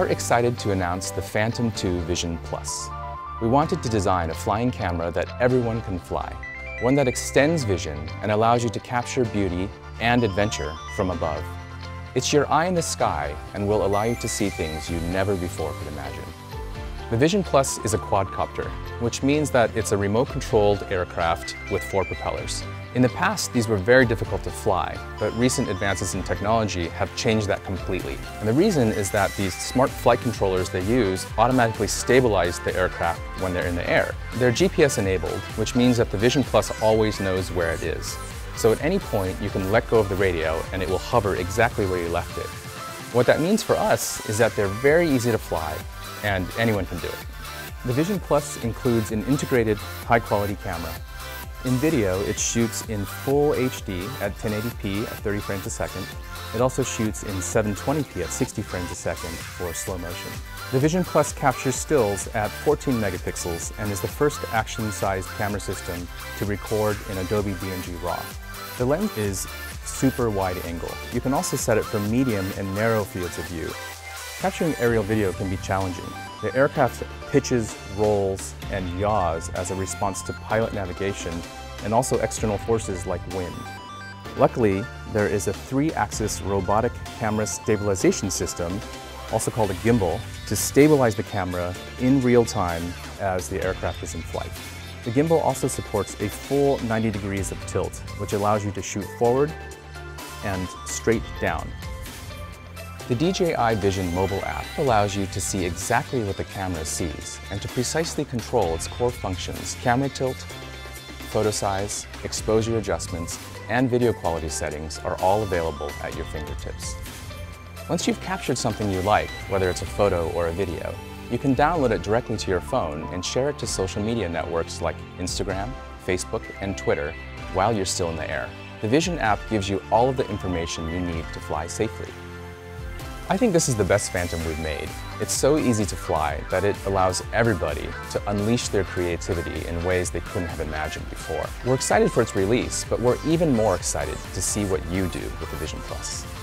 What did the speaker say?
We're excited to announce the Phantom 2 Vision Plus. We wanted to design a flying camera that everyone can fly, one that extends vision and allows you to capture beauty and adventure from above. It's your eye in the sky and will allow you to see things you never before could imagine. The Vision Plus is a quadcopter, which means that it's a remote-controlled aircraft with 4 propellers. In the past, these were very difficult to fly, but recent advances in technology have changed that completely. And the reason is that these smart flight controllers they use automatically stabilize the aircraft when they're in the air. They're GPS-enabled, which means that the Vision Plus always knows where it is. So at any point, you can let go of the radio and it will hover exactly where you left it. What that means for us is that they're very easy to fly, and anyone can do it. The Vision Plus includes an integrated high-quality camera. In video, it shoots in full HD at 1080p at 30 frames a second. It also shoots in 720p at 60 frames a second for slow motion. The Vision Plus captures stills at 14 megapixels and is the first action-sized camera system to record in Adobe DNG RAW. The lens is super wide angle. You can also set it for medium and narrow fields of view. Capturing aerial video can be challenging. The aircraft pitches, rolls, and yaws as a response to pilot navigation and also external forces like wind. Luckily, there is a 3-axis robotic camera stabilization system, also called a gimbal, to stabilize the camera in real time as the aircraft is in flight. The gimbal also supports a full 90 degrees of tilt, which allows you to shoot forward and straight down. The DJI Vision mobile app allows you to see exactly what the camera sees and to precisely control its core functions. Camera tilt, photo size, exposure adjustments, and video quality settings are all available at your fingertips. Once you've captured something you like, whether it's a photo or a video, you can download it directly to your phone and share it to social media networks like Instagram, Facebook, and Twitter while you're still in the air. The Vision app gives you all of the information you need to fly safely. I think this is the best Phantom we've made. It's so easy to fly that it allows everybody to unleash their creativity in ways they couldn't have imagined before. We're excited for its release, but we're even more excited to see what you do with the Vision Plus.